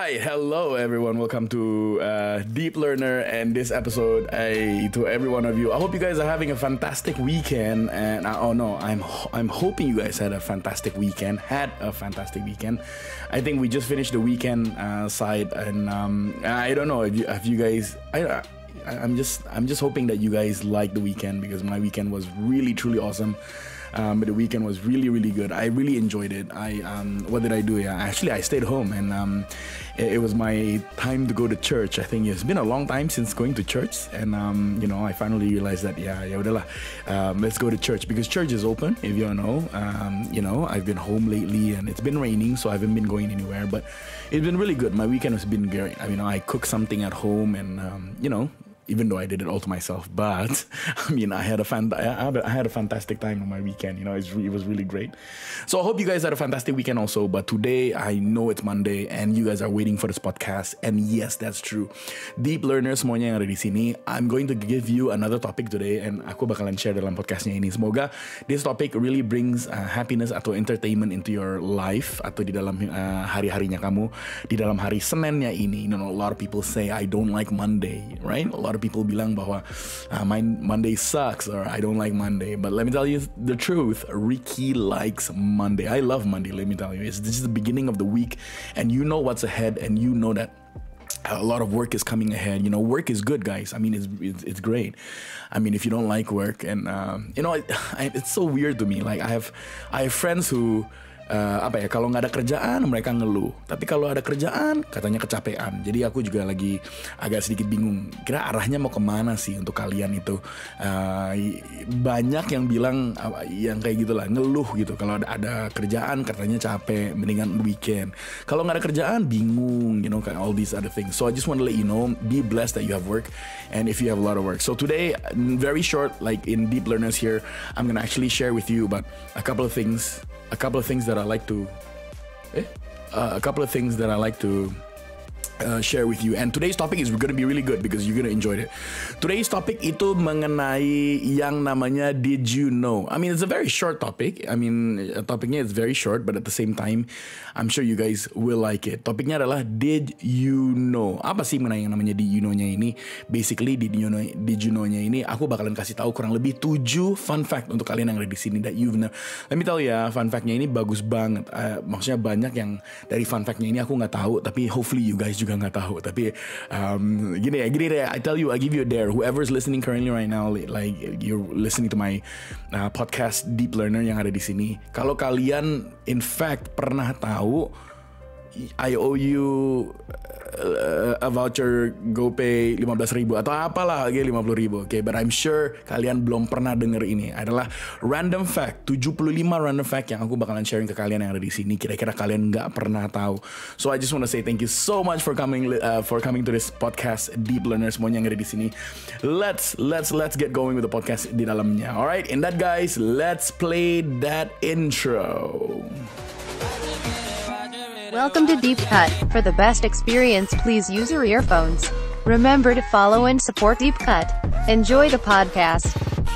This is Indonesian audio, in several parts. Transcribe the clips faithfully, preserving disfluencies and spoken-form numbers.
right, hello everyone. Welcome to uh, Deep Learner and this episode. I, to every one of you, I hope you guys are having a fantastic weekend. And uh, oh no, I'm I'm hoping you guys had a fantastic weekend. Had a fantastic weekend. I think we just finished the weekend uh, side, and um, I don't know if you, if you guys. I, I'm just I'm just hoping that you guys like the weekend, because my weekend was really truly awesome. Um, but the weekend was really, really good. I really enjoyed it. I um, what did I do? Yeah, actually, I stayed home, and um, it, it was my time to go to church. I think it's been a long time since going to church, and um, you know, I finally realized that yeah, ya udahlah, um, let's go to church, because church is open. If you don't know, um, you know, I've been home lately, and it's been raining, so I haven't been going anywhere. But it's been really good. My weekend has been great. I mean, I cooked something at home, and um, you know. Even though I did it all to myself, but I mean, I had a fan, I had a fantastic time on my weekend. You know, it's re- it was really great. So I hope you guys had a fantastic weekend also. But today, I know it's Monday, and you guys are waiting for this podcast. And yes, that's true. Deep learners semuanya yang ada di sini, I'm going to give you another topic today, and aku bakalan share dalam podcastnya ini. Semoga this topic really brings uh, happiness atau entertainment into your life, atau di dalam uh, hari-harinya kamu, di dalam hari Seninnya ini. You know, a lot of people say I don't like Monday, right? A lot of people bilang bahwa uh, my Monday sucks, or I don't like Monday. But let me tell you the truth, Ricky likes Monday. I love Monday, let me tell you. It's this is the beginning of the week, and you know what's ahead, and you know that a lot of work is coming ahead. You know, work is good, guys. I mean, it's it's, it's great. I mean, if you don't like work, and um, you know, it, it's so weird to me. Like I have I have friends who Uh, apa ya, kalau nggak ada kerjaan mereka ngeluh, tapi kalau ada kerjaan katanya kecapean. Jadi aku juga lagi agak sedikit bingung, kira arahnya mau kemana sih untuk kalian itu. Uh, banyak yang bilang uh, yang kayak gitulah, ngeluh gitu. Kalau ada, ada kerjaan katanya capek, mendingan weekend. Kalau nggak ada kerjaan bingung, you know, kayak all these other things. So I just want to let you know, be blessed that you have work, and if you have a lot of work. So today, very short, like in Deep Learners here, I'm gonna actually share with you about a couple of things. A couple of things that I like to, eh? uh, a couple of things that I like to uh, share with you. And today's topic is going to be really good because you're going to enjoy it. Today's topic itu mengenai yang namanya did you know. I mean, it's a very short topic. I mean, topiknya is very short, but at the same time, I'm sure you guys will like it. Topiknya adalah did you know. Apa sih mengenai yang namanya did you know-nya ini? Basically, did you know, did you know-nya ini aku bakalan kasih tahu kurang lebih tujuh fun fact untuk kalian yang ada di sini that you've know. Let me tell you ya, fun fact-nya ini bagus banget. Uh, maksudnya banyak yang dari fun fact-nya ini aku nggak tahu, tapi hopefully you guys juga nggak tahu. Tapi um, gini ya, gini deh. I tell you, I give you a dare. Whoever's listening currently right now, like you're listening to my uh, podcast Deep Learner yang ada di sini. Kalau kalian in fact pernah tahu, I owe you uh, a voucher GoPay lima belas ribu atau apalah lagi lima puluh ribu. Oke, okay? But I'm sure kalian belum pernah denger ini. Adalah random fact, tujuh puluh lima random fact yang aku bakalan sharing ke kalian yang ada di sini. Kira-kira kalian nggak pernah tahu. So I just want to say thank you so much for coming uh, for coming to this podcast Deep Learner semuanya yang ada di sini. Let's let's let's get going with the podcast di dalamnya. Alright, and that guys, let's play that intro. Welcome to Deep Cut. For the best experience, please use your earphones. Remember to follow and support Deep Cut. Enjoy the podcast.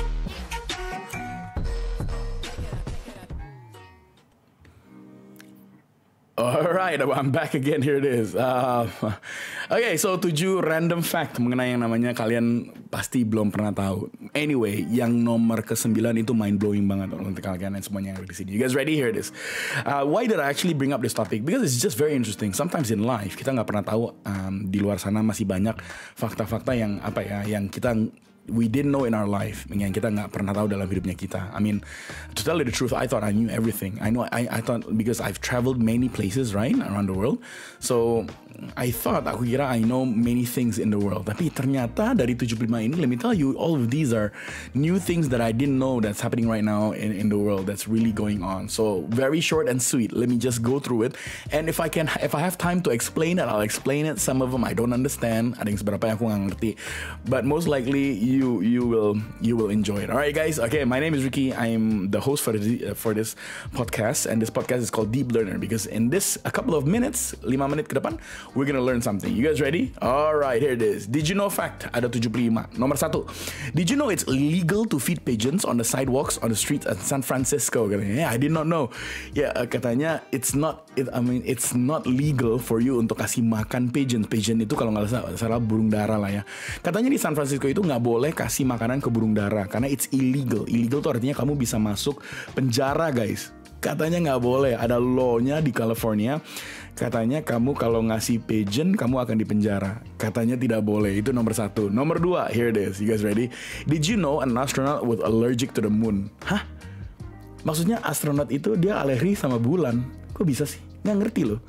Alright, I'm back again. Here it is. Uh, okay, so tujuh random fact mengenai yang namanya kalian pasti belum pernah tahu. Anyway, yang nomor kesembilan itu mind blowing banget untuk kalian dan semuanya yang ada di sini. You guys ready? Here it is. Uh, why did I actually bring up this topic? Because it's just very interesting. Sometimes in life kita nggak pernah tahu um, di luar sana masih banyak fakta-fakta yang apa ya, yang kita we didn't know in our life, yang kita nggak pernah tahu dalam hidupnya kita. I mean, to tell you the truth, I thought I knew everything. I know, I, I thought because I've traveled many places, right, around the world. So I thought aku kira I know many things in the world. Tapi ternyata dari tujuh puluh lima ini, let me tell you, all of these are new things that I didn't know that's happening right now in, in the world. That's really going on. So very short and sweet. Let me just go through it. And if I can, if I have time to explain it, I'll explain it. Some of them I don't understand. Ada yang seberapa yang aku nggak ngerti. But most likely you you will you will enjoy it. All right, guys. Okay, my name is Ricky. I'm the host for the, for this podcast, and this podcast is called Deep Learner because in this a couple of minutes, lima menit ke depan, we're gonna learn something. You guys ready? Alright, here it is. Did you know fact? Ada tujuh puluh lima. Nomor satu. Did you know it's legal to feed pigeons on the sidewalks on the streets in San Francisco? Katanya, yeah, I did not know. Ya, yeah, katanya it's not. It, I mean, it's not legal for you untuk kasih makan pigeons. Pigeon itu kalau nggak salah, salah burung dara lah ya. Katanya di San Francisco itu nggak boleh kasih makanan ke burung dara karena it's illegal. Illegal tuh artinya kamu bisa masuk penjara, guys. Katanya nggak boleh, ada law-nya di California. Katanya kamu kalau ngasih pigeon, kamu akan dipenjara. Katanya tidak boleh, itu nomor satu. Nomor dua, here it is, you guys ready? Did you know an astronaut was allergic to the moon? Hah? Maksudnya astronot itu dia alergi sama bulan. Kok bisa sih? Nggak ngerti loh.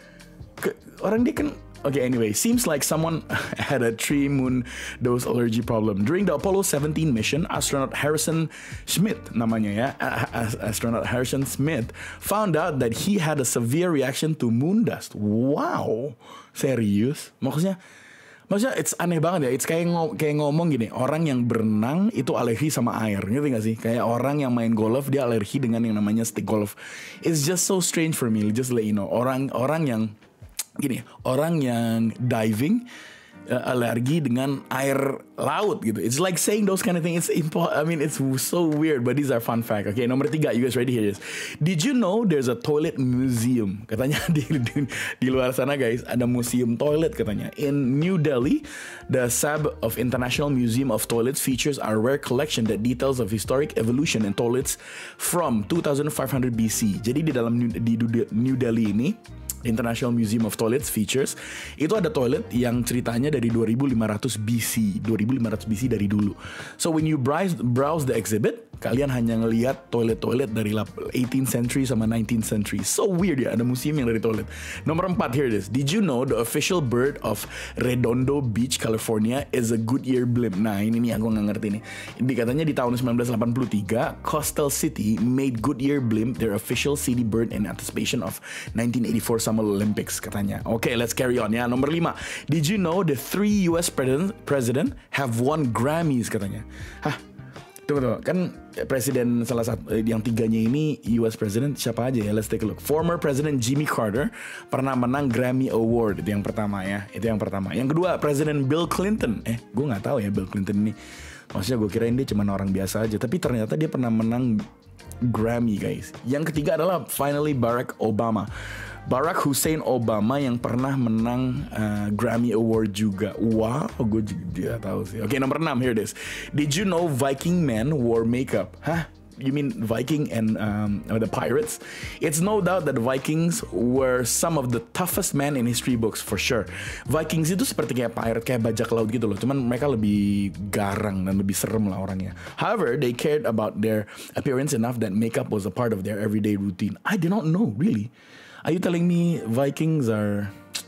Ke, orang dia kan... Okay, anyway, seems like someone had a three moon dose allergy problem. During the Apollo seventeen mission, astronaut Harrison Schmitt, namanya ya, astronaut Harrison Schmitt, found out that he had a severe reaction to moon dust. Wow, serius? Maksudnya, maksudnya it's aneh banget ya. It's kayak, ngom kayak ngomong gini, orang yang berenang itu alergi sama air, ngerti gak sih? Kayak orang yang main golf, dia alergi dengan yang namanya stick golf. It's just so strange for me, just let you know. Orang-orang yang gini, orang yang diving uh, alergi dengan air laut gitu. It's like saying those kind of things. It's impo- I mean, it's so weird, but these are fun fact. Okay, nomor tiga, you guys ready? Here it is. Did you know there's a toilet museum? Katanya di, di, di luar sana, guys, ada museum toilet katanya. In New Delhi, the S A B of International Museum of Toilets features a rare collection that details of historic evolution in toilets from twenty-five hundred B C. Jadi di dalam New, di New Delhi ini, International Museum of Toilets features, itu ada toilet yang ceritanya dari dua ribu lima ratus B C, dua ribu lima ratus B C dari dulu. So when you browse, browse the exhibit, kalian hanya ngelihat toilet-toilet dari eighteenth century sama nineteenth century. So weird ya, ada museum yang dari toilet. Nomor empat, here it is. Did you know the official bird of Redondo Beach, California is a Goodyear blimp? Nah, ini nih aku nggak ngerti nih. Ini katanya di tahun nineteen eighty-three, Coastal City made Goodyear blimp their official city bird in anticipation of nineteen eighty-four Summer Olympics katanya. Oke, okay, let's carry on ya. Nomor lima. Did you know the three U S president, president have won Grammys katanya? Hah? Tunggu, tunggu. Kan presiden salah satu yang tiganya ini U S president siapa aja ya? Let's take a look. Former President Jimmy Carter pernah menang Grammy Award. Itu yang pertama ya. Itu yang pertama. Yang kedua, Presiden Bill Clinton. Eh, gue nggak tahu ya Bill Clinton ini. Maksudnya gue kirain dia cuma orang biasa aja. Tapi ternyata dia pernah menang Grammy, guys. Yang ketiga adalah finally Barack Obama. Barack Hussein Obama yang pernah menang uh, Grammy Award juga. Wow, gue juga tahu sih. Oke, okay, nomor enam, here it is. Did you know Viking men wore makeup? Hah? You mean Viking and um, the pirates? It's no doubt that Vikings were some of the toughest men in history books for sure. Vikings itu seperti kayak pirate, kayak bajak laut gitu loh. Cuman mereka lebih garang dan lebih serem lah orangnya. However, they cared about their appearance enough that makeup was a part of their everyday routine. I did not know, really. Are you telling me Vikings are...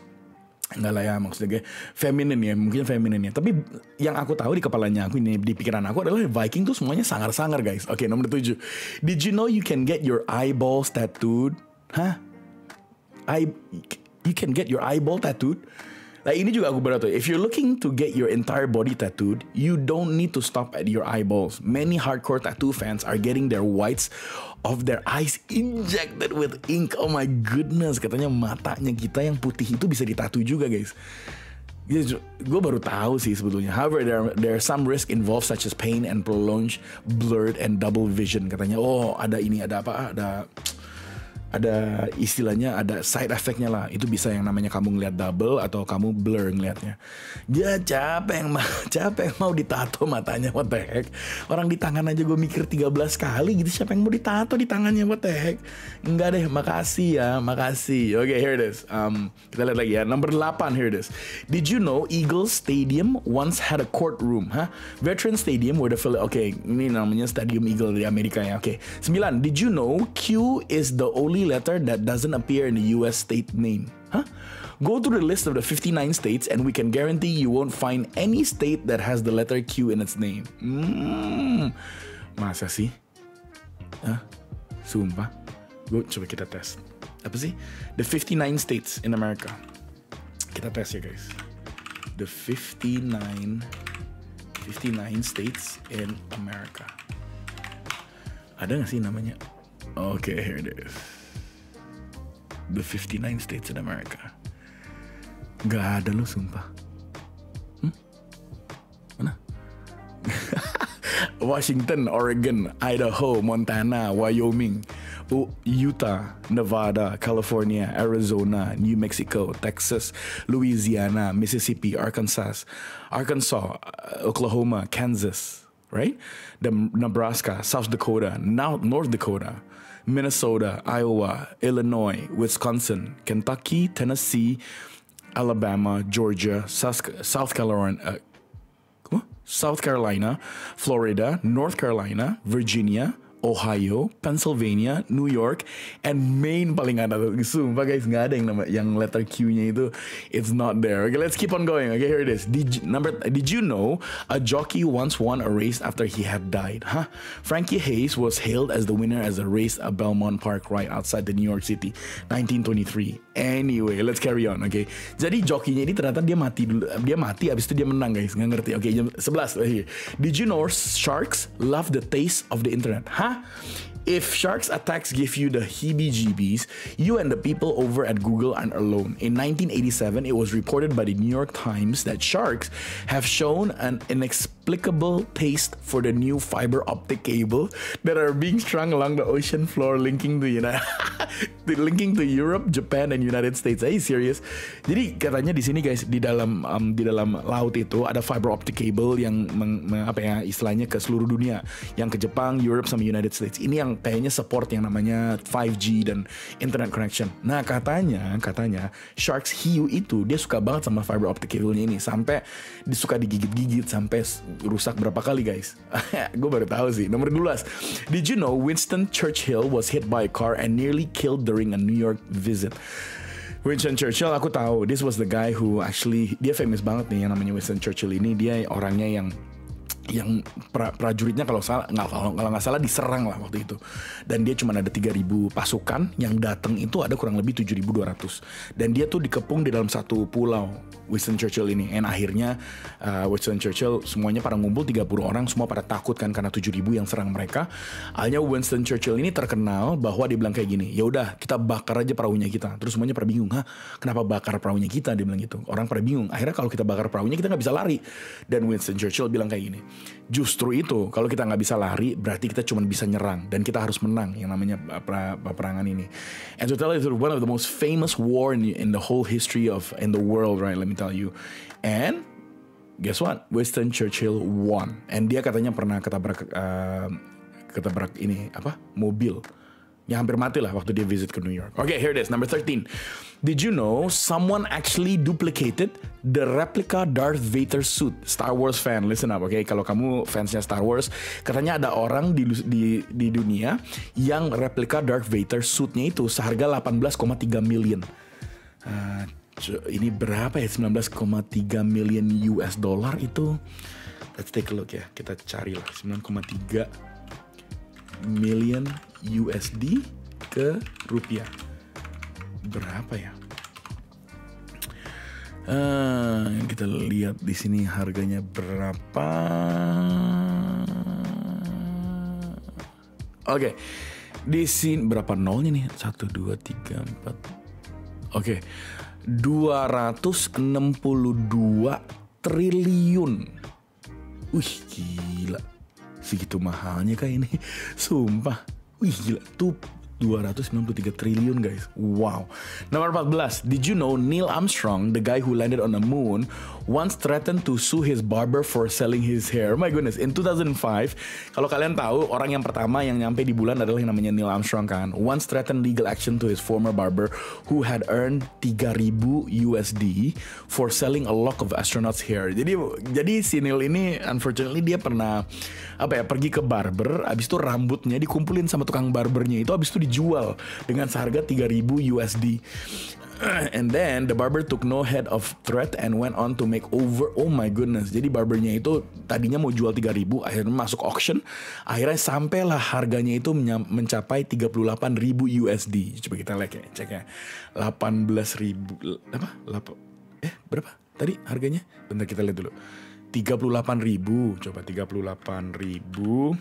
Enggak lah ya, maksudnya kayak feminin ya, mungkin feminin ya. Tapi yang aku tahu di kepalanya aku ini, di pikiran aku adalah Viking tuh semuanya sangar-sangar, guys. Oke, okay, nomor tujuh. Did you know you can get your eyeballs tattooed? Hah? I, you can get your eyeball tattooed? Nah, ini juga aku berat tuh. If you're looking to get your entire body tattooed, you don't need to stop at your eyeballs. Many hardcore tattoo fans are getting their whites of their eyes injected with ink. Oh my goodness, katanya matanya kita yang putih itu bisa ditatu juga, guys. Gue baru tahu sih sebetulnya. However, there are, there are some risk involved such as pain and prolonged blurred and double vision. Katanya, oh ada ini, ada apa, ada... ada istilahnya, ada side effect-nya lah. Itu bisa yang namanya kamu ngeliat double atau kamu blur ngeliatnya. Dia capek yang mau, capek yang mau ditato matanya, what the heck. Orang di tangan aja gue mikir tiga belas kali gitu, siapa yang mau ditato di tangannya, what the heck. Enggak deh, makasih ya, makasih. Oke, okay, here it is. Um, kita lihat lagi ya. Number delapan, here it is. Did you know Eagles Stadium once had a courtroom? Huh? Veteran Stadium where the Philly... Oke, okay, ini namanya Stadium Eagle di Amerika ya. Oke, okay. Sembilan. Did you know Q is the only letter that doesn't appear in the U S state name? Huh? Go to the list of the fifty-nine states and we can guarantee you won't find any state that has the letter Q in its name. Hmm, masa sih? Hah? Sumpah? Go, coba kita tes. Apa sih? The fifty-nine states in America. Kita tes ya, guys. The fifty-nine fifty-nine states in America. Ada gak sih namanya? Oke, okay, here it is. The fifty-nine states in America. Gak ada lu sumpah. Hmm? Mana? Washington, Oregon, Idaho, Montana, Wyoming, U- Utah, Nevada, California, Arizona, New Mexico, Texas, Louisiana, Mississippi, Arkansas, Arkansas, uh, Oklahoma, Kansas, right? The Nebraska, South Dakota, now North Dakota, Minnesota, Iowa, Illinois, Wisconsin, Kentucky, Tennessee, Alabama, Georgia, South, South Carolina, uh, South Carolina, Florida, North Carolina, Virginia, Ohio, Pennsylvania, New York, and Maine paling ada tuh. Sumpah guys, nggak ada yang nama yang letter Q-nya itu. It's not there. Okay, let's keep on going. Okay, here it is. Did number Did you know a jockey once won a race after he had died? Huh? Frankie Hayes was hailed as the winner as a race at Belmont Park right outside the New York City, nineteen twenty-three. Anyway, let's carry on. Okay, jadi jokinya ini ternyata dia mati dulu. Dia mati, abis itu dia menang guys. Nggak ngerti. Oke, okay, jam sebelas. Here. Did you know sharks love the taste of the internet? Huh? If sharks' attacks give you the heebie-jeebies, you and the people over at Google aren't alone. In nineteen eighty-seven, it was reported by the New York Times that sharks have shown an inexplicable taste for the new fiber optic cable that are being strung along the ocean floor linking to United linking to Europe, Japan, and United States. Are you serious? Jadi katanya di sini guys, di dalam um, di dalam laut itu ada fiber optic cable yang meng, meng, apa ya istilahnya ke seluruh dunia, yang ke Jepang, Europe, sama United States. Ini yang kayaknya support yang namanya five G dan internet connection. Nah katanya, katanya sharks hiu itu dia suka banget sama fiber optic cable-nya ini, sampai dia suka digigit-gigit sampai rusak berapa kali guys. Gue baru tahu sih. Nomor dua belas. Did you know Winston Churchill was hit by a car and nearly killed during a New York visit? Winston Churchill aku tahu. This was the guy who actually, dia famous banget nih yang namanya Winston Churchill ini. Dia orangnya yang yang pra, prajuritnya kalau salah nggak kalau kalau nggak salah diserang lah waktu itu, dan dia cuma ada tiga ribu pasukan, yang datang itu ada kurang lebih tujuh ribu dua ratus, dan dia tuh dikepung di dalam satu pulau Winston Churchill ini. And akhirnya uh, Winston Churchill semuanya pada ngumpul tiga puluh orang, semua pada takut kan karena tujuh ribu yang serang mereka. Akhirnya Winston Churchill ini terkenal bahwa dia bilang kayak gini, ya udah kita bakar aja perahunya kita. Terus semuanya pada bingung, hah kenapa bakar perahunya kita? Dia bilang gitu. Orang pada bingung. Akhirnya kalau kita bakar perahunya kita nggak bisa lari. Dan Winston Churchill bilang kayak gini, justru itu kalau kita nggak bisa lari berarti kita cuma bisa nyerang, dan kita harus menang yang namanya pra, peperangan ini. And to tell you, it's one of the most famous war in, in the whole history of in the world, right? Let me tell you. And guess what? Winston Churchill won. And dia katanya pernah ketabrak uh, ketabrak ini apa? Mobil. Ya hampir mati lah waktu dia visit ke New York. Okay, here it is, number thirteen. Did you know someone actually duplicated the replica Darth Vader suit? Star Wars fan, listen up, okay? Kalau kamu fansnya Star Wars, katanya ada orang di di di dunia yang replika Darth Vader suitnya itu seharga delapan belas koma tiga million. Uh, ini berapa ya? sembilan belas koma tiga million U S dollar itu. Let's take a look ya. Kita cari lah sembilan koma tiga million U S D ke rupiah berapa ya? Uh, kita lihat di sini harganya berapa. Oke, okay. Di sini berapa nolnya nih? Satu, dua, tiga, empat. Oke, okay. dua ratus enam puluh dua triliun. Wih gila, segitu mahalnya kayak ini. Sumpah. Wih gila, tuh dua ratus sembilan puluh tiga triliun guys. Wow. Nomor empat belas. Did you know Neil Armstrong, the guy who landed on the moon, once threatened to sue his barber for selling his hair? Oh my goodness. In two thousand five, kalau kalian tahu, orang yang pertama yang nyampe di bulan adalah yang namanya Neil Armstrong kan. Once threatened legal action to his former barber who had earned tiga ribu U S D for selling a lock of astronaut's hair. Jadi jadi si Neil ini unfortunately dia pernah apa ya pergi ke barber, abis itu rambutnya dikumpulin sama tukang barbernya itu, abis itu dijual dengan seharga tiga ribu U S D. And then the barber took no head of threat and went on to make over. Oh my goodness. Jadi barbernya itu tadinya mau jual tiga ribu, akhirnya masuk auction. Akhirnya sampailah harganya itu mencapai tiga puluh delapan ribu U S D. Coba kita lihat ya, cek ya. delapan belas ribu apa? Eh, berapa tadi harganya? Bentar kita lihat dulu. tiga puluh delapan ribu. Coba tiga puluh delapan ribu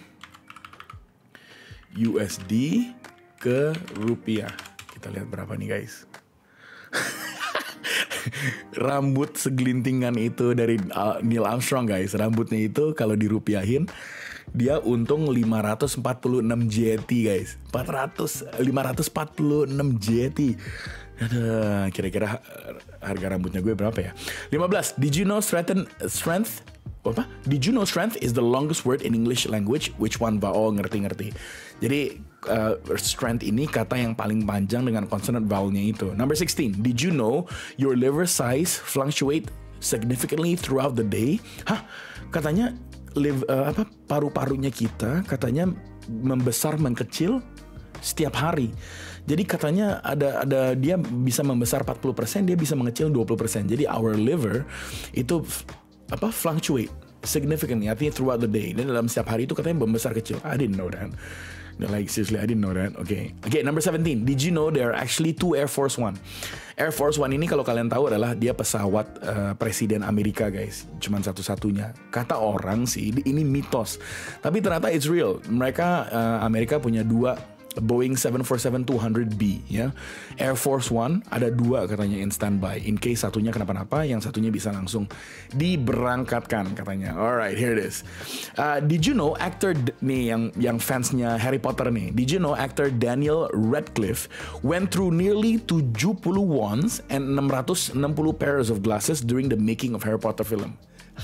U S D ke rupiah. Kita lihat berapa nih guys. rambut segelintingan itu dari uh, Neil Armstrong guys. Rambutnya itu kalau dirupiahin dia untung lima ratus empat puluh enam J T guys. lima ratus empat puluh enam J T. Aduh, kira-kira harga rambutnya gue berapa ya? lima belas. Did you know strength strength apa? Did you know strength is the longest word in English language? Which one? Oh, ngerti-ngerti. Jadi uh, strength ini kata yang paling panjang dengan consonant vowelnya itu. Number sixteen. Did you know your liver size fluctuate significantly throughout the day? Hah? Katanya live, uh, apa paru-parunya kita katanya membesar mengecil setiap hari. Jadi katanya ada ada dia bisa membesar empat puluh persen, dia bisa mengecil dua puluh persen. Jadi our liver itu apa fluctuate significantly, artinya throughout the day. Dan dalam setiap hari itu katanya membesar kecil. I didn't know that. Like seriously, I didn't know that. Okay, okay. Number seventeen. Did you know there are actually two Air Force One? Air Force One ini kalau kalian tahu adalah dia pesawat uh, Presiden Amerika guys. Cuman satu-satunya. Kata orang sih ini mitos. Tapi ternyata it's real. Mereka uh, Amerika punya dua Boeing seven forty-seven two hundred B ya. Air Force One ada dua katanya in standby. In case satunya kenapa-napa, yang satunya bisa langsung diberangkatkan katanya. Alright, here it is. Uh, did you know actor nih yang yang fansnya Harry Potter nih. Did you know actor Daniel Radcliffe went through nearly tujuh puluh wands and enam ratus enam puluh pairs of glasses during the making of Harry Potter film?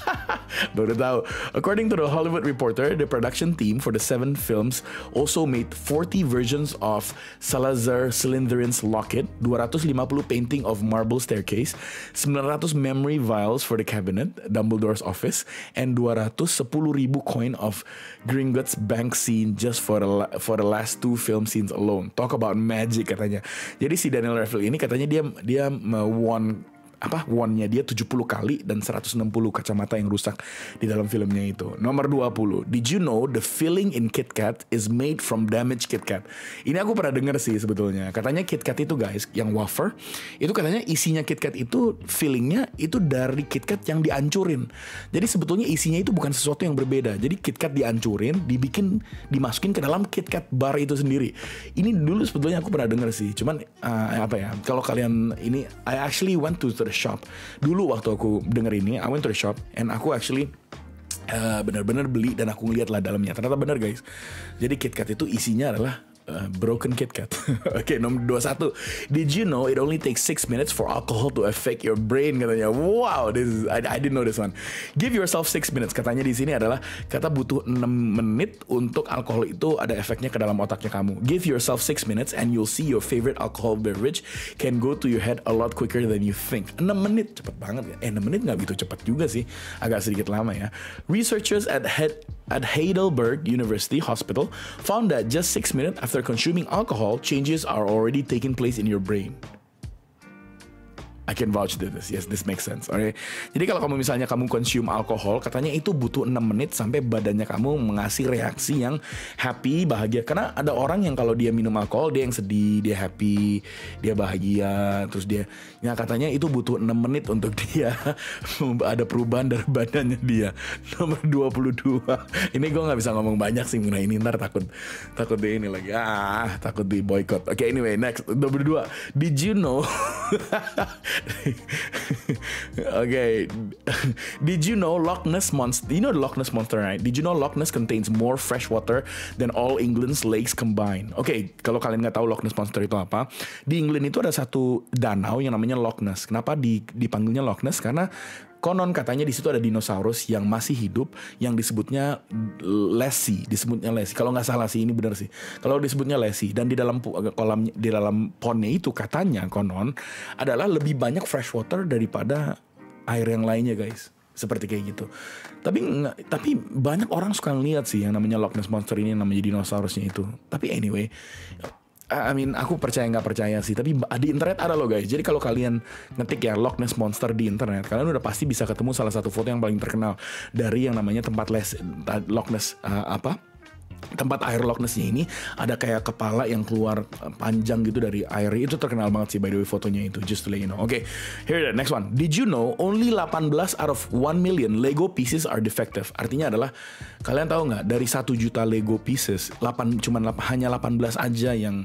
Baru tahu. According to the Hollywood Reporter, the production team for the seven films also made forty versions of Salazar Slytherin's locket, dua ratus lima puluh painting of marble staircase, sembilan ratus memory vials for the cabinet, Dumbledore's office, and dua ratus sepuluh ribu coin of Gringotts bank scene just for the for the last two film scenes alone. Talk about magic katanya. Jadi si Daniel Radcliffe ini katanya dia dia won apa won-nya dia tujuh puluh kali dan seratus enam puluh kacamata yang rusak di dalam filmnya itu. Nomor dua puluh. Did you know the filling in KitKat is made from damaged KitKat? Ini aku pernah dengar sih sebetulnya. Katanya KitKat itu guys, yang wafer, itu katanya isinya KitKat itu fillingnya itu dari KitKat yang dihancurin. Jadi sebetulnya isinya itu bukan sesuatu yang berbeda. Jadi KitKat dihancurin, dibikin, dimasukin ke dalam KitKat bar itu sendiri. Ini dulu sebetulnya aku pernah dengar sih. Cuman uh, apa ya? Kalau kalian ini, I actually went to the shop. Dulu waktu aku denger ini, I went to the shop and aku actually uh, benar-benar beli dan aku ngeliat lah dalamnya. Ternyata benar guys. Jadi KitKat itu isinya adalah Uh, broken KitKat. Oke, okay, nomor dua puluh satu. Did you know it only takes six minutes for alcohol to affect your brain? Katanya. Wow, this is, I, I didn't know this one. Give yourself six minutes. Katanya di sini adalah kata butuh enam menit untuk alkohol itu ada efeknya ke dalam otaknya kamu. Give yourself six minutes and you'll see your favorite alcohol beverage can go to your head a lot quicker than you think. enam menit, cepet banget ya. Eh, enam menit nggak begitu cepat juga sih. Agak sedikit lama ya. Researchers at Head at Heidelberg University Hospital found that just six minutes after consuming alcohol, changes are already taking place in your brain. I can vouch this. Yes, this makes sense. Alright. Jadi kalau kamu misalnya kamu consume alkohol, katanya itu butuh enam menit sampai badannya kamu mengasih reaksi yang happy, bahagia. Karena ada orang yang kalau dia minum alkohol, dia yang sedih, dia happy, dia bahagia, terus dia, ya katanya itu butuh enam menit untuk dia ada perubahan dari badannya dia. Nomor dua puluh dua. Ini gue nggak bisa ngomong banyak sih mengenai ini, ntar takut takut di ini lagi. Ah, takut di boycott. Oke, okay, anyway, next dua puluh dua. Did you know? Okay. Did you know Loch Ness Monster? You know the Loch Ness Monster, right? Did you know Loch Ness contains more fresh water than all England's lakes combined? Oke, okay, kalau kalian nggak tahu Loch Ness Monster itu apa, di England itu ada satu danau yang namanya Loch Ness. Kenapa dipanggilnya Loch Ness? Karena konon katanya di situ ada dinosaurus yang masih hidup yang disebutnya Lassie, disebutnya Lassie. Kalau nggak salah sih, ini benar sih. Kalau disebutnya Lassie, dan di dalam kolam, di dalam pondnya itu katanya konon adalah lebih banyak fresh water daripada air yang lainnya guys. Seperti kayak gitu. Tapi tapi banyak orang suka ngeliat sih yang namanya Loch Ness Monster ini, yang namanya dinosaurusnya itu. Tapi anyway, I mean, aku percaya nggak percaya sih, tapi di internet ada loh guys. Jadi kalau kalian ngetik ya Loch Ness Monster di internet, kalian udah pasti bisa ketemu salah satu foto yang paling terkenal dari yang namanya tempat les Loch Ness uh, apa? Tempat air Loch Ness-nya ini ada kayak kepala yang keluar panjang gitu dari air. Itu terkenal banget sih by the way fotonya itu. Just to let you know. Oke, okay, here the next one. Did you know only delapan belas out of one million Lego pieces are defective? Artinya adalah kalian tahu nggak dari satu juta Lego pieces, delapan cuman hanya delapan belas aja yang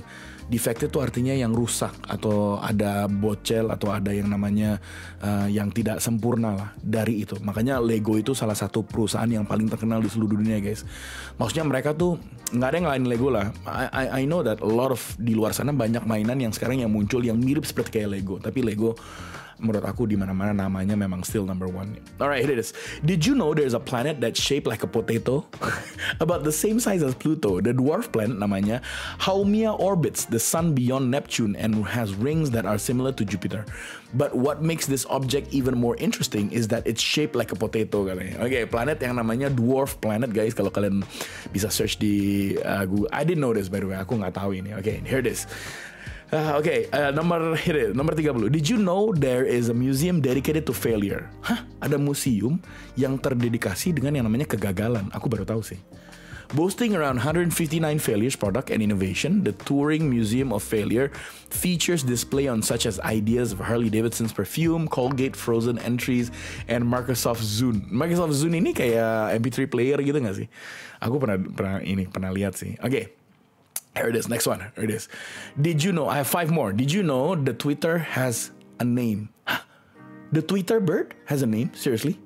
Defected tuh artinya yang rusak atau ada bocel atau ada yang namanya uh, yang tidak sempurna lah dari itu. Makanya Lego itu salah satu perusahaan yang paling terkenal di seluruh dunia guys. Maksudnya mereka tuh nggak ada yang lain Lego lah. I, I, I know that a lot of di luar sana banyak mainan yang sekarang yang muncul yang mirip seperti kayak Lego. Tapi Lego menurut aku di mana-mana namanya memang still number one. Alright, here it is. Did you know there's a planet that's shaped like a potato? About the same size as Pluto. The dwarf planet namanya Haumea orbits the sun beyond Neptune and has rings that are similar to Jupiter. But what makes this object even more interesting is that it's shaped like a potato katanya. Oke, okay, planet yang namanya dwarf planet guys. Kalau kalian bisa search di uh, Google. I didn't know this by the way. Aku nggak tahu ini. Oke, okay, here it is. Uh, Oke, okay, uh, nomor here, nomor tiga puluh. Did you know there is a museum dedicated to failure? Hah? Ada museum yang terdedikasi dengan yang namanya kegagalan. Aku baru tahu sih. Boasting around one hundred fifty-nine failures, product and innovation, the Turing Museum of Failure features display on such as ideas of Harley-Davidson's perfume, Colgate frozen entries, and Microsoft Zune. Microsoft Zune ini kayak M P three player gitu nggak sih? Aku pernah pernah ini pernah lihat sih. Oke. Okay. Here it is, next one, here it is. Did you know, I have five more. Did you know the Twitter has a name? Huh? The Twitter bird has a name? Seriously?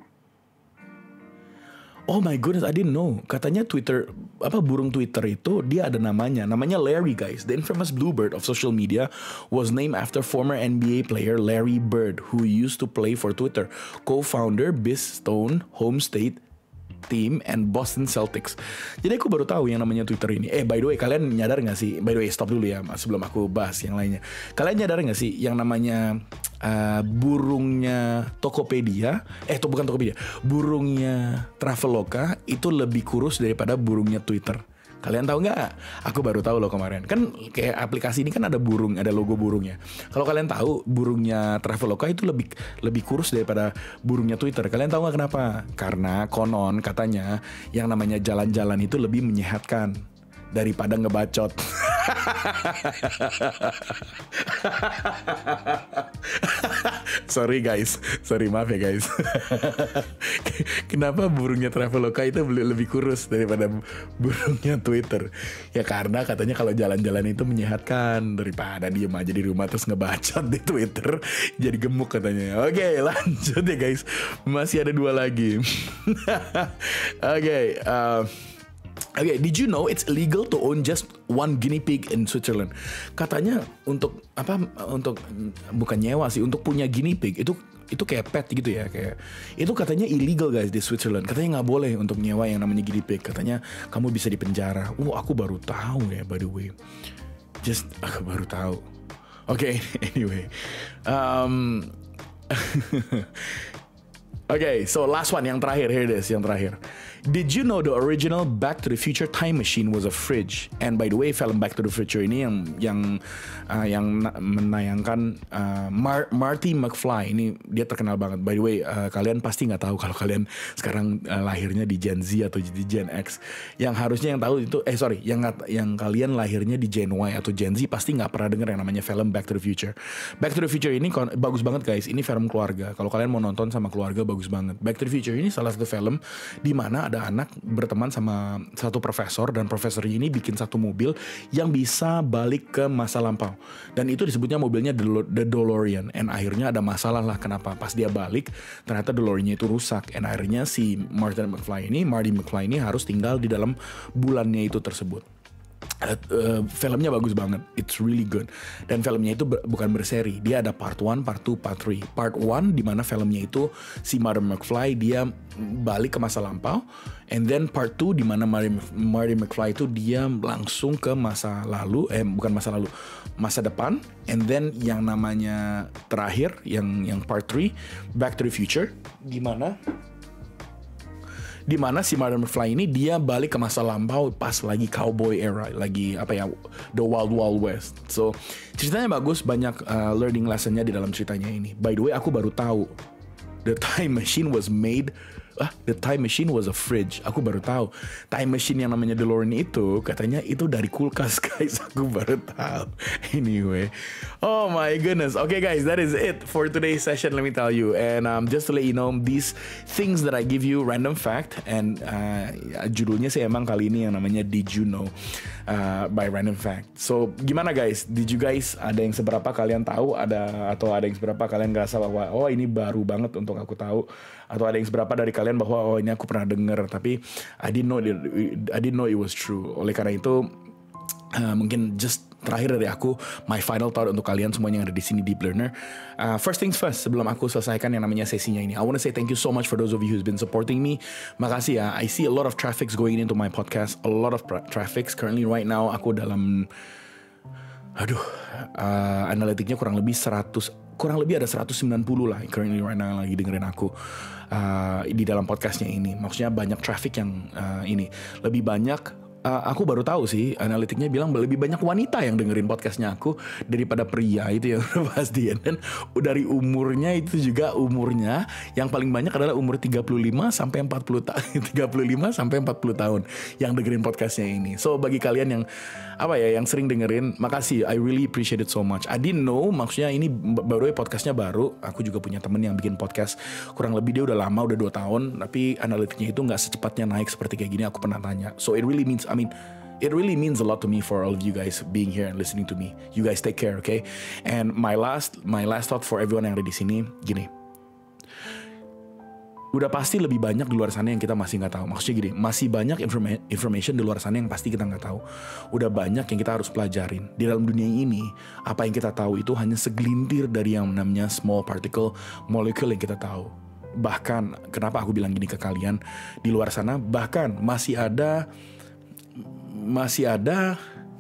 Oh my goodness, I didn't know. Katanya Twitter, apa burung Twitter itu dia ada namanya. Namanya Larry guys. The infamous bluebird of social media was named after former N B A player Larry Bird, who used to play for Twitter. Co-founder Boston Home State Team and Boston Celtics. Jadi aku baru tahu yang namanya Twitter ini. Eh by the way, kalian nyadar gak sih? By the way, stop dulu ya sebelum aku bahas yang lainnya. Kalian nyadar gak sih yang namanya uh, burungnya Tokopedia? Eh to, bukan Tokopedia. Burungnya Traveloka itu lebih kurus daripada burungnya Twitter. Kalian tahu nggak? Aku baru tahu loh kemarin. Kan kayak aplikasi ini kan ada burung, ada logo burungnya. Kalau kalian tahu burungnya Traveloka itu lebih lebih kurus daripada burungnya Twitter. Kalian tahu nggak kenapa? Karena konon katanya yang namanya jalan-jalan itu lebih menyehatkan daripada ngebacot. Sorry guys, sorry maaf ya guys. Kenapa burungnya Traveloka itu lebih kurus daripada burungnya Twitter? Ya karena katanya kalau jalan-jalan itu menyehatkan daripada diem aja di rumah terus ngebacot di Twitter jadi gemuk katanya. Oke, lanjut ya guys, masih ada dua lagi. Oke. uh, Oke, okay, did you know it's illegal to own just one guinea pig in Switzerland? Katanya untuk apa? Untuk bukan nyewa sih, untuk punya guinea pig itu itu kayak pet gitu ya, kayak itu katanya illegal guys di Switzerland. Katanya nggak boleh untuk nyewa yang namanya guinea pig. Katanya kamu bisa dipenjara. Uh, aku baru tahu ya by the way. Just aku baru tahu. Oke, okay, anyway. Um, Oke, okay, so last one, yang terakhir, here it is, yang terakhir. Did you know the original Back to the Future time machine was a fridge? And by the way, film Back to the Future ini yang yang uh, yang menayangkan uh, Mar- Marty McFly ini dia terkenal banget. By the way, uh, kalian pasti nggak tahu kalau kalian sekarang uh, lahirnya di Gen Z atau di Gen X. Yang harusnya yang tahu itu, eh sorry, yang yang kalian lahirnya di Gen Y atau Gen Z pasti nggak pernah dengar yang namanya film Back to the Future. Back to the Future ini kon- bagus banget guys. Ini film keluarga. Kalau kalian mau nonton sama keluarga bagus banget. Back to the Future ini salah satu film di mana ada anak berteman sama satu profesor dan profesor ini bikin satu mobil yang bisa balik ke masa lampau dan itu disebutnya mobilnya The DeLorean. And akhirnya ada masalah lah kenapa pas dia balik ternyata DeLorean-nya itu rusak. And akhirnya si Martin McFly ini, Marty McFly ini harus tinggal di dalam bulannya itu tersebut. Uh, uh, filmnya bagus banget, it's really good. Dan filmnya itu ber, bukan berseri, dia ada part one, part two, part three. Part one dimana filmnya itu si Marty McFly dia balik ke masa lampau, and then part two dimana Marty, Marty McFly itu dia langsung ke masa lalu, eh bukan masa lalu, masa depan. And then yang namanya terakhir, yang yang part three, Back to the Future, dimana di mana si Marty McFly ini dia balik ke masa lampau pas lagi cowboy era, lagi apa ya, the Wild Wild West. So ceritanya bagus, banyak uh, learning lessonnya di dalam ceritanya ini. By the way, aku baru tahu the time machine was made ah, the time machine was a fridge. Aku baru tahu time machine yang namanya DeLorean itu katanya itu dari kulkas, guys. Aku baru tahu. Anyway, oh my goodness. Okay guys, that is it for today's session, let me tell you. And um, just to let you know, these things that I give you, random fact, and uh, judulnya sih emang kali ini yang namanya Did You Know uh, by Random Fact. So gimana guys? Did you guys, ada yang seberapa kalian tahu, ada atau ada yang seberapa kalian ngerasa bahwa oh ini baru banget untuk aku tahu, atau ada yang seberapa dari kalian bahwa oh ini aku pernah dengar tapi I didn't know it, I didn't know it was true. Oleh karena itu uh, mungkin just terakhir dari aku, my final thought untuk kalian semuanya yang ada di sini Deep Learner. Uh, first things first, sebelum aku selesaikan yang namanya sesinya ini, I want to say thank you so much for those of you who's been supporting me. Makasih ya. I see a lot of traffics going into my podcast, a lot of pra- traffics currently right now. Aku dalam aduh uh, analitiknya kurang lebih seratus, kurang lebih ada seratus sembilan puluh lah currently right now lagi dengerin aku uh, di dalam podcastnya ini. Maksudnya banyak traffic yang uh, ini lebih banyak. Uh, aku baru tahu sih, analitiknya bilang lebih banyak wanita yang dengerin podcastnya aku daripada pria, itu yang pasti. Dan dari umurnya itu juga umurnya yang paling banyak adalah umur tiga puluh lima sampai empat puluh tahun, tiga puluh lima sampai empat puluh tahun yang dengerin podcastnya ini. So bagi kalian yang apa ya, yang sering dengerin, makasih, I really appreciate it so much. I didn't know, maksudnya ini baru ya, podcastnya baru. Aku juga punya temen yang bikin podcast kurang lebih dia udah lama, udah dua tahun, tapi analitiknya itu nggak secepatnya naik seperti kayak gini. Aku pernah tanya. So it really means, I mean, it really means a lot to me for all of you guys being here and listening to me. You guys take care, okay? And my last, my last thought for everyone yang ada di sini, gini. Udah pasti lebih banyak di luar sana yang kita masih nggak tahu. Maksudnya gini, masih banyak informa- information di luar sana yang pasti kita nggak tahu. Udah banyak yang kita harus pelajarin. Di dalam dunia ini, apa yang kita tahu itu hanya segelintir dari yang namanya small particle molecule yang kita tahu. Bahkan, kenapa aku bilang gini ke kalian, di luar sana bahkan masih ada masih ada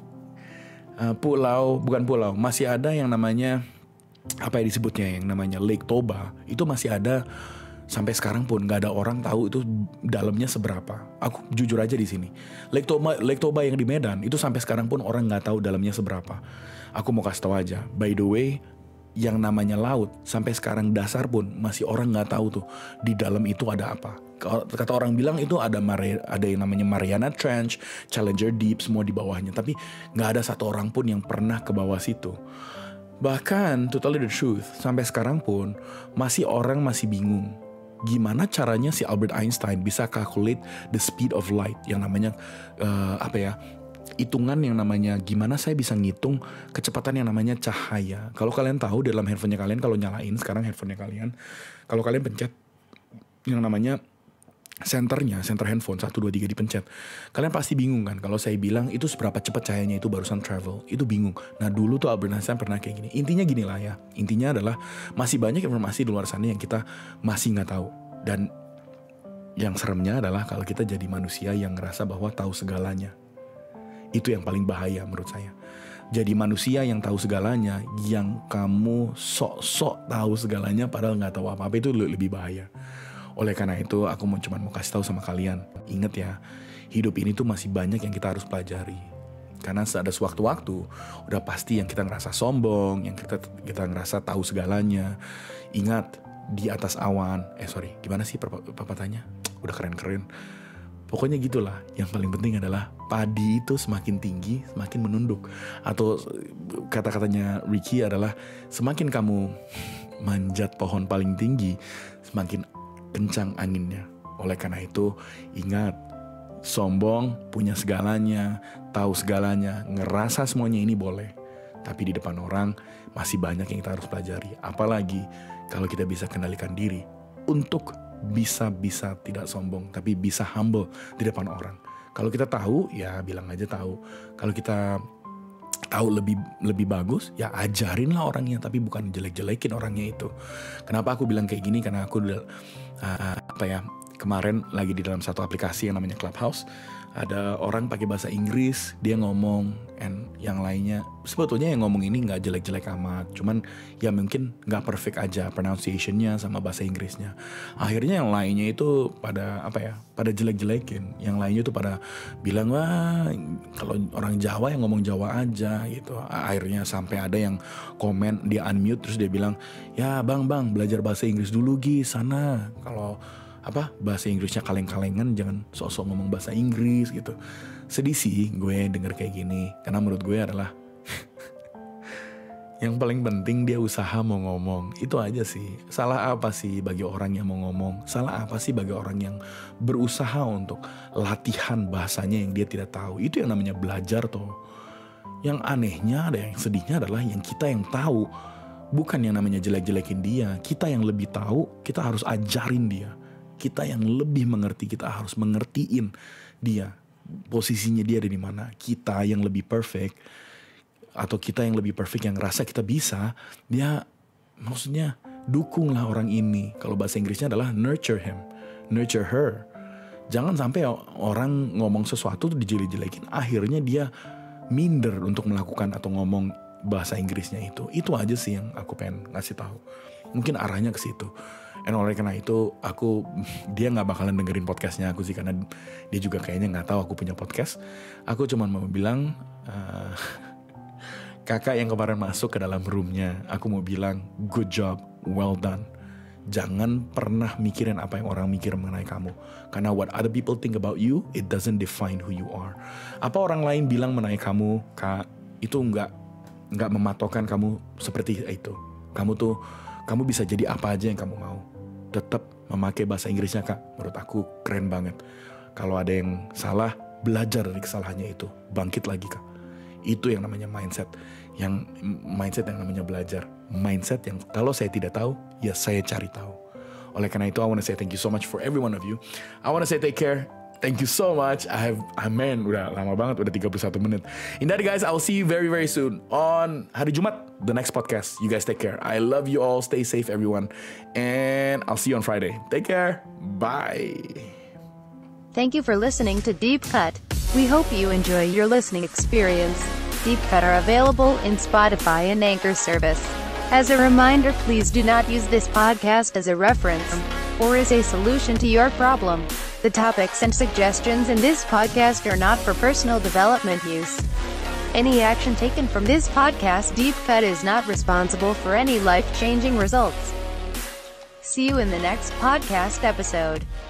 uh, pulau, bukan pulau, masih ada yang namanya apa ya disebutnya, yang namanya Lake Toba. Itu masih ada sampai sekarang pun, nggak ada orang tahu itu dalamnya seberapa. Aku jujur aja di sini, Lake Toba, Lake Toba yang di Medan itu sampai sekarang pun orang nggak tahu dalamnya seberapa. Aku mau kasih tahu aja, by the way, yang namanya laut sampai sekarang dasar pun masih orang nggak tahu tuh di dalam itu ada apa. Kata orang bilang itu ada Mari, ada yang namanya Mariana Trench, Challenger Deep, semua di bawahnya. Tapi nggak ada satu orang pun yang pernah ke bawah situ. Bahkan, to tell you the truth, sampai sekarang pun masih orang masih bingung gimana caranya si Albert Einstein bisa calculate the speed of light, yang namanya uh, apa ya, hitungan yang namanya gimana saya bisa ngitung kecepatan yang namanya cahaya. Kalau kalian tahu dalam handphonenya kalian, kalau nyalain sekarang handphonenya kalian, kalau kalian pencet yang namanya senternya, center handphone satu dua tiga dipencet, kalian pasti bingung kan kalau saya bilang itu seberapa cepat cahayanya itu barusan travel. Itu bingung. Nah dulu tuh Albert Einstein pernah kayak gini. Intinya gini lah ya, intinya adalah masih banyak informasi di luar sana yang kita masih gak tahu. Dan yang seremnya adalah kalau kita jadi manusia yang ngerasa bahwa tahu segalanya. Itu yang paling bahaya menurut saya. Jadi manusia yang tahu segalanya, yang kamu sok-sok tahu segalanya padahal gak tahu apa-apa, itu lebih bahaya. Oleh karena itu aku mau cuma mau kasih tahu sama kalian, ingat ya, hidup ini tuh masih banyak yang kita harus pelajari. Karena ada sewaktu-waktu udah pasti yang kita ngerasa sombong, yang kita kita ngerasa tahu segalanya. Ingat, di atas awan, eh sorry, gimana sih pepatahnya? Udah keren-keren. Pokoknya gitulah. Yang paling penting adalah padi itu semakin tinggi, semakin menunduk. Atau kata-katanya Ricky adalah semakin kamu manjat pohon paling tinggi, semakin kencang anginnya. Oleh karena itu, ingat, sombong, punya segalanya, tahu segalanya, ngerasa semuanya ini boleh. Tapi di depan orang masih banyak yang kita harus pelajari. Apalagi kalau kita bisa kendalikan diri untuk bisa-bisa tidak sombong, tapi bisa humble di depan orang. Kalau kita tahu, ya bilang aja tahu. Kalau kita tahu lebih lebih bagus, ya ajarin lah orangnya, tapi bukan jelek-jelekin orangnya itu. Kenapa aku bilang kayak gini? Karena aku udah uh, apa ya, kemarin lagi di dalam satu aplikasi yang namanya Clubhouse. Ada orang pakai bahasa Inggris, dia ngomong, and yang lainnya sebetulnya yang ngomong ini nggak jelek-jelek amat, cuman ya mungkin nggak perfect aja pronunciationnya sama bahasa Inggrisnya. Akhirnya yang lainnya itu pada apa ya, pada jelek-jelekin. Yang lainnya itu pada bilang, wah kalau orang Jawa yang ngomong Jawa aja gitu. Akhirnya sampai ada yang komen, dia unmute terus dia bilang, ya bang bang belajar bahasa Inggris dulu Gi sana. Kalau apa bahasa Inggrisnya kaleng-kalengan, jangan sok-sok ngomong bahasa Inggris gitu. Sedih sih gue denger kayak gini, karena menurut gue adalah yang paling penting dia usaha mau ngomong. Itu aja sih. Salah apa sih bagi orang yang mau ngomong? Salah apa sih bagi orang yang berusaha untuk latihan bahasanya yang dia tidak tahu? Itu yang namanya belajar toh. Yang anehnya, ada yang sedihnya adalah yang kita yang tahu. Bukan yang namanya jelek-jelekin dia. Kita yang lebih tahu, kita harus ajarin dia. Kita yang lebih mengerti, kita harus mengertiin dia. Posisinya dia ada di mana. Kita yang lebih perfect, atau kita yang lebih perfect yang ngerasa kita bisa, dia maksudnya dukunglah orang ini. Kalau bahasa Inggrisnya adalah nurture him, nurture her. Jangan sampai orang ngomong sesuatu tuh dijelek-jelekin, akhirnya dia minder untuk melakukan atau ngomong bahasa Inggrisnya itu. Itu aja sih yang aku pengen ngasih tahu. Mungkin arahnya ke situ. And oleh karena itu aku dia nggak bakalan dengerin podcastnya aku sih, karena dia juga kayaknya nggak tahu aku punya podcast. Aku cuma mau bilang uh, kakak yang kemarin masuk ke dalam roomnya, aku mau bilang good job, well done. Jangan pernah mikirin apa yang orang mikir mengenai kamu, karena what other people think about you, it doesn't define who you are. Apa orang lain bilang mengenai kamu, kak, itu nggak nggak mematokkan kamu seperti itu. Kamu tuh kamu bisa jadi apa aja yang kamu mau. Tetap memakai bahasa Inggrisnya kak, menurut aku keren banget. Kalau ada yang salah, belajar dari kesalahannya itu, bangkit lagi kak. Itu yang namanya mindset, yang mindset yang namanya belajar, mindset yang kalau saya tidak tahu, ya saya cari tahu. Oleh karena itu, I want to say thank you so much for every one of you. I want to say take care. Thank you so much. I have, I man, udah lama banget, udah tiga puluh satu menit. Indah guys, I'll see you very very soon on hari Jumat, the next podcast. You guys take care. I love you all. Stay safe everyone. And I'll see you on Friday. Take care. Bye. Thank you for listening to Deep Cut. We hope you enjoy your listening experience. Deep Cut are available in Spotify and Anchor service. As a reminder, please do not use this podcast as a reference or as a solution to your problem. The topics and suggestions in this podcast are not for personal development use. Any action taken from this podcast Deep Cut is not responsible for any life-changing results. See you in the next podcast episode.